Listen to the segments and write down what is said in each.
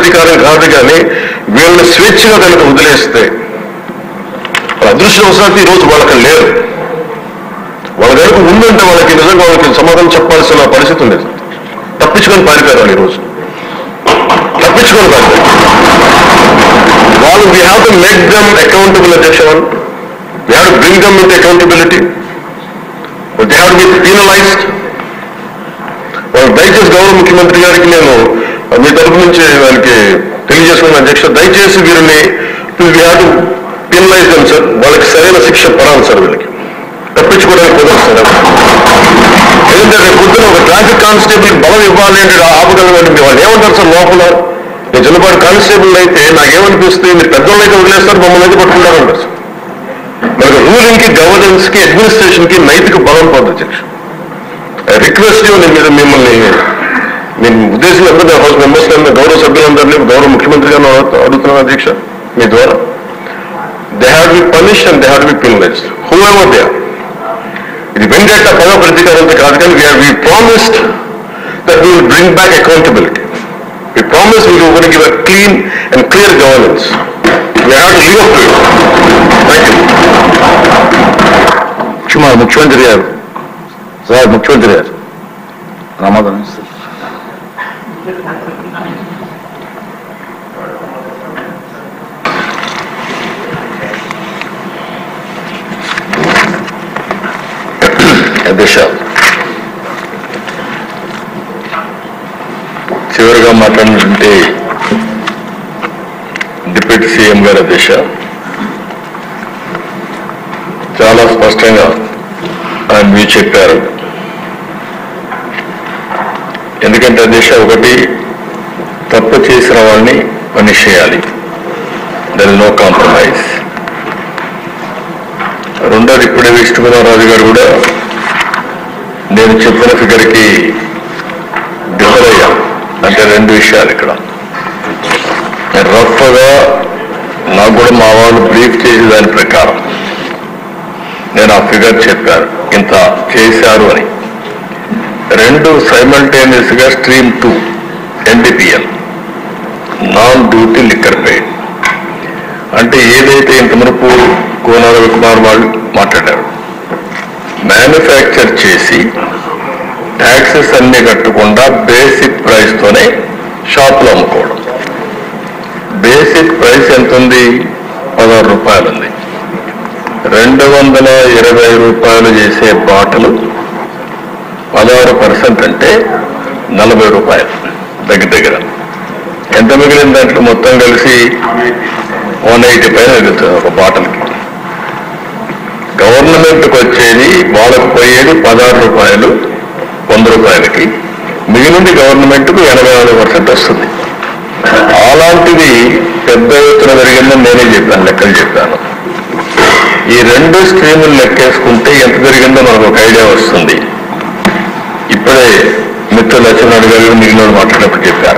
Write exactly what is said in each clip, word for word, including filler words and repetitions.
అధికారం కాదు, కానీ వీళ్ళని స్వేచ్ఛగా కనుక వదిలేస్తే అదృష్టవశాత్తు ఈరోజు వాళ్ళకి లేరు. వాళ్ళ కనుక ఉందంటే వాళ్ళకి నిజంగా వాళ్ళకి సమాధానం చెప్పాల్సిన పరిస్థితి ఉండేది. తప్పించుకొని పారిపోయారు ఈరోజు, తప్పించుకొని పారిపోయారు వాళ్ళు. We have to make them accountable అధ్యక్ష. We have to bring them with accountability. They have to be penalised. వాళ్ళు దయచేసి గౌరవ ముఖ్యమంత్రి గారికి నేను మీ తరఫు నుంచి వాళ్ళకి తెలియజేసుకున్న అధ్యక్ష, దయచేసి వీరిని we have to penalise them sir. వాళ్ళకి సరైన శిక్ష పడాలి సార్. వీళ్ళకి తప్పించుకోవడానికి కుదరదు సార్. ఎందుకంటే రేపు పొద్దున ఒక ట్రాఫిక్ కానిస్టేబుల్కి బలం ఇవ్వాలి అంటే ఆపగలమంటే వాళ్ళు ఏమంటారు సార్ లోపల? నేను చిన్నపాటి కానిస్టేబుల్ అయితే నాకేమనిపిస్తుంది, మీరు పెద్దోళ్ళు అయితే వదిలేస్తారు, మమ్మల్ని అయితే పట్టుకుంటారంటారు సార్. మనకు రూలింగ్ కి, గవర్నెన్స్ కి, అడ్మినిస్ట్రేషన్ కి నైతిక బలం పొందు అధ్యక్ష. ఐ రిక్వెస్ట్ యూ, నేను మిమ్మల్ని నేను ఉద్దేశం ఎప్పుడు హౌస్ మెంబర్స్ గౌరవ సభ్యులందరినీ గౌరవ ముఖ్యమంత్రి గారిని అడుగుతున్నాను అధ్యక్ష మీ ద్వారా. They have to be punished and they have to be penalised whoever they are. ఇది వెంకట పద ప్రతీకారంతో కాదు, కానీ we promised that we will bring back accountability. We promise we will give a clean and clear governance. We have to live up to it. Thank you. క్షమాలు ముఖ్యమంత్రి గారు sir, ముఖ్యమంత్రి గారు సమాధానం సార్. అధ్యక్ష, చివరిగా మాట్లాడినటువంటి డిప్యూటీ సీఎం గారు అధ్యక్ష చాలా స్పష్టంగా ఆయన మీరు చెప్పారు. ఎందుకంటే అధ్యక్ష, ఒకటి తప్పు చేసిన వాళ్ళని పనిష్ చేయాలి, దర్ ఇస్ నో కాంప్రమైజ్. రెండోది ఇప్పుడే విష్ణుకుమారరాజు గారు కూడా నేను చెప్పిన ఫిగర్కి డిఫర్ అయ్యా. అంటే రెండు విషయాలు ఇక్కడ రఫ్గా నాకు కూడా మా వాళ్ళు బ్రీఫ్ చేసే దాని ప్రకారం నేను ఆ ఫిగర్ చెప్పాను, ఇంత చేశారు అని. రెండు సైమల్టేనియస్ గా stream two NDPL non duty liquor paid అంటే ఏదైతే ఇంత మునుపు కోన రవికుమార్ వాళ్ళు మాట్లాడారు, మ్యానుఫ్యాక్చర్ చేసి ట్యాక్సెస్ అన్ని కట్టకుండా బేసిక్ ప్రైస్ తోనే షాప్లో అమ్ముకోవడం. బేసిక్ ప్రైస్ ఎంత ఉంది? పదహారు రూపాయలు ఉంది. రెండు వందల ఇరవై రూపాయలు చేసే బాటలు పదహారు పర్సెంట్ అంటే నలభై రూపాయలు దగ్గర దగ్గర. ఎంత మిగిలిన దాంట్లో మొత్తం కలిసి వన్ ఎయిటీ పైన మిగులుతుంది ఒక బాటల్కి. గవర్నమెంట్కి వచ్చేది, వాళ్ళకు పోయేది పదహారు రూపాయలు వంద రూపాయలకి, మిగిలింది గవర్నమెంట్కు ఎనభై నాలుగు పర్సెంట్ వస్తుంది. అలాంటిది పెద్ద ఎత్తున జరిగిందని నేనే చెప్పాను, లెక్కలు చెప్పాను. ఈ రెండు స్ట్రీములు లెక్కేసుకుంటే ఎంత జరిగిందో మనకు ఒక ఐడియా వస్తుంది. ఇప్పుడే మిత్రులు లక్ష్మణ్ గారు మిగిలిన మాట్లాడినప్పుడు చెప్పారు,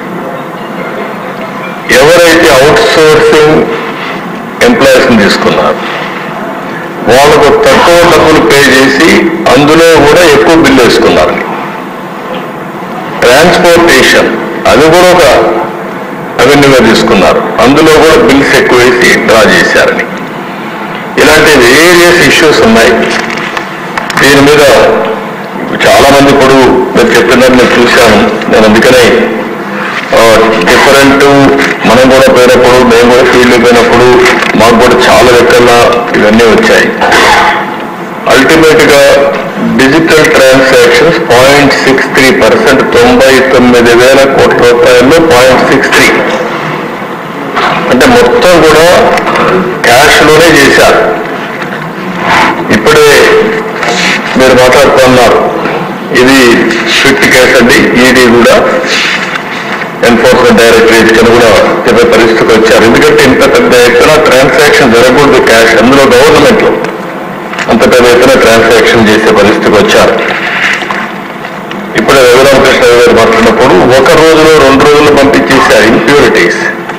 ఎవరైతే అవుట్ సోర్సింగ్ ఎంప్లాయీస్ని తీసుకున్నారు వాళ్ళకు తక్కువ డబ్బులు పే చేసి అందులో కూడా ఎక్కువ బిల్లు వేసుకున్నారు. ట్రాన్స్పోర్టేషన్ అది కూడా ఒక అవెన్యూగా తీసుకున్నారు, అందులో కూడా బిల్స్ ఎక్కువ వేసి డ్రా చేశారని. ఇలాంటి వేరియస్ ఇష్యూస్ ఉన్నాయి. దీని మీద చాలా మంది ఇప్పుడు మీరు చెప్తున్నారు, నేను చూశాను. నేను అందుకనే డిఫరెంట్ మనం కూడా పోయినప్పుడు, మేము కూడా ఫీల్డ్ పోయినప్పుడు మాకు కూడా చాలా లెక్కల్లో ఇవన్నీ వచ్చాయి. అల్టిమేట్ గా digital transactions point six three percent తొంభై తొమ్మిది వేల కోట్ల రూపాయల్లో పాయింట్ సిక్స్ త్రీ అంటే మొత్తం కూడా క్యాష్ లోనే చేశారు. ఇప్పుడే మీరు మాట్లాడుతున్నారు, ఇది స్విఫ్ట్ కేసు అండి. ఈడీ కూడా ఎన్ఫోర్స్మెంట్ డైరెక్టరేట్ కింద కూడా చెప్పే పరిస్థితికి వచ్చారు. ఎందుకంటే ఇంత పెద్ద ఎత్తున ట్రాన్సాక్షన్ జరగకూడదు క్యాష్, అందులో గవర్నమెంట్ లో అంత పెద్ద ఎత్తున ట్రాన్సాక్షన్ చేసే పరిస్థితికి వచ్చారు. ఇప్పుడే రఘురామకృష్ణ గారు మాట్లాడినప్పుడు ఒక రోజులో రెండు రోజులు పంపించేశారు ఇంప్యూరిటీస్.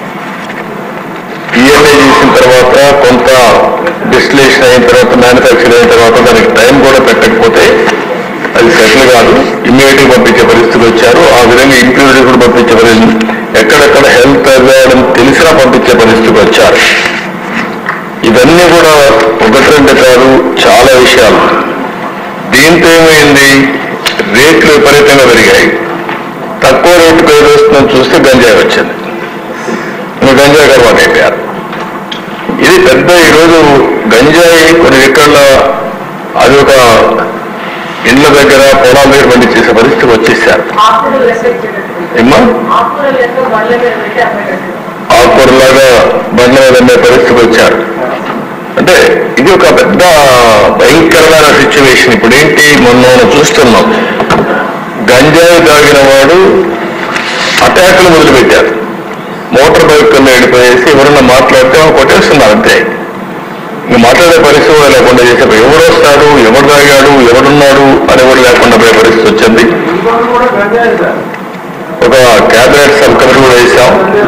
ఈఎంఐ చేసిన తర్వాత కొంత డిస్టిలేషన్ అయిన తర్వాత, మ్యానుఫ్యాక్చర్ అయిన తర్వాత దానికి టైం కూడా పెట్టకపోతే అది సెటిల్ కాదు, ఇమ్మీడియట్ గా పంపించే పరిస్థితికి వచ్చారు. ఆ విధంగా ఇంప్యూరిటీ కూడా పంపించే పరిస్థితి. ఎక్కడెక్కడ విషయాలు. దీంతో ఏమైంది, రేట్లు విపరీతంగా పెరిగాయి. తక్కువ రేటుకు ఏది వస్తుందని చూస్తే గంజాయి వచ్చింది. ఇంకా గంజాయి అలవాటు అయిపోయారు. ఇది పెద్ద ఈరోజు గంజాయి కొన్ని ఎక్కడల అది ఒక ఇళ్ల దగ్గర పొలాల దగ్గర బండి చేసే పరిస్థితి వచ్చేసారు. ఏమ్మా ఆకుకూరలాగా బండ్ల మీద అమ్మే పరిస్థితికి వచ్చారు. అంటే ఇది ఒక పెద్ద భయంకరమైన సిచ్యువేషన్. ఇప్పుడు ఏంటి, మొన్న చూస్తున్నాం, గంజాయి తాగిన వాడు అటాకులు మొదలుపెట్టారు. మోటార్ బైక్ వెళ్ళిపోయేసి ఎవరన్నా మాట్లాడితే కొట్టేస్తున్నారు అంతే. ఇంక మాట్లాడే పరిస్థితి కూడా లేకుండా చేసే, ఎవరు వస్తాడు, ఎవరు తాగాడు, ఎవడున్నాడు అని కూడా లేకుండా పోయే పరిస్థితి వచ్చింది. ఒక క్యాబినెట్ సబ్ కమిటీ కూడా వేసాం.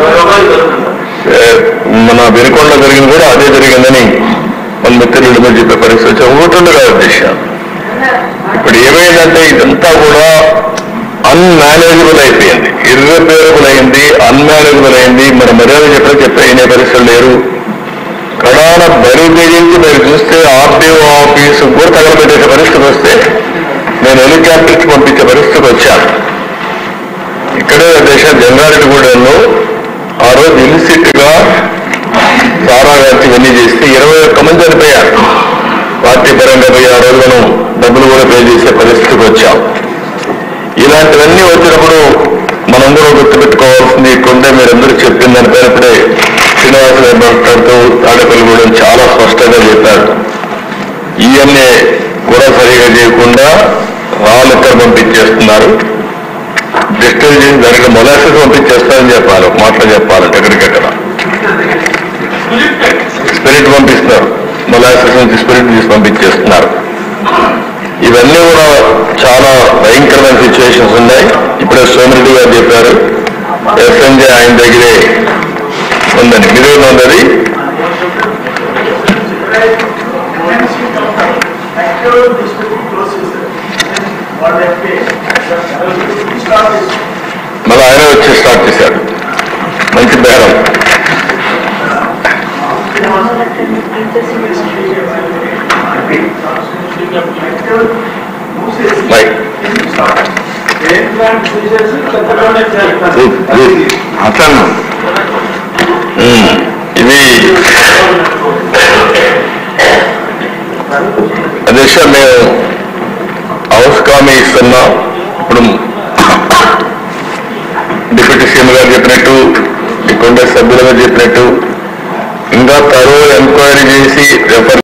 మన వెనుకొండ జరిగింది కూడా అదే జరిగిందని మన మిత్రులు మీద చెప్పే పరిస్థితి వచ్చి ఒకటుండగా ఉద్దేశం. ఇప్పుడు ఏమైందంటే ఇదంతా కూడా అన్మేనేజబుల్ అయిపోయింది, ఇర్రిపేరబుల్ అయింది, అన్మేనేజబుల్ అయింది. మన మర్యాద చెప్పిన చెప్పే అయిన పరిస్థితులు లేరు. కడాన బరి తెగించి మీరు చూస్తే ఆర్టీఓ ఆఫీసు కూడా తగలబెట్టేసే పరిస్థితి వస్తే నేను హెలికాప్టర్కి పంపించే పరిస్థితికి వచ్చాను. ఇక్కడే దేశ జంగారెడ్డిగూడెంలో ఆ రోజు ఇన్సిట్ గా సారా గారి ఇవన్నీ చేస్తే ఇరవై ఒక్క మంది చనిపోయారు. పార్టీ పరంగా పోయి ఆ రోజు మనం డబ్బులు కూడా పే చేసే పరిస్థితికి వచ్చాం. ఇలాంటివన్నీ వచ్చినప్పుడు మనందరూ గుర్తుపెట్టుకోవాల్సింది ఇక్కడుంటే మీరందరూ చెప్పిన దానిపైన ఇప్పుడే శ్రీనివాస గారు మాట్లాడుతూ తాడేపల్లిగూడెం చాలా స్పష్టంగా చెప్పారు. ఈఎన్ఏ కూడా సరిగా చేయకుండా రాళ్ళు ఎక్కడ పంపించేస్తున్నారు, డిస్టిల్ చేసి దానికి మొలాసెస్ పంపించేస్తారని చెప్పాలి. ఒక మాటలో చెప్పాలంటే ఎక్కడికెక్కడ స్పిరిట్ పంపిస్తున్నారు, మొలాసెస్ నుంచి స్పిరిట్ తీసి పంపించేస్తున్నారు. ఇవన్నీ కూడా చాలా భయంకరమైన సిచ్యువేషన్స్ ఉన్నాయి. ఇప్పుడే సోమిరెడ్డి గారు చెప్పారు ఎస్ఎంజే ఆయన దగ్గరే ఉందని. మీ దగ్గర ఉన్నది మళ్ళీ ఆయన వచ్చి స్టార్ట్ చేశాడు. మంచి బేరం. అట్లా ఇది అధ్యక్ష మేము హౌస్ కామీ ఇస్తున్నాం. ఇప్పుడు డిప్యూటీ సీఎం గారు చెప్పినట్టు, ఇక్కడ సభ్యులుగా చెప్పినట్టు ఇంకా తరో ఎంక్వైరీ చేసి రెఫర్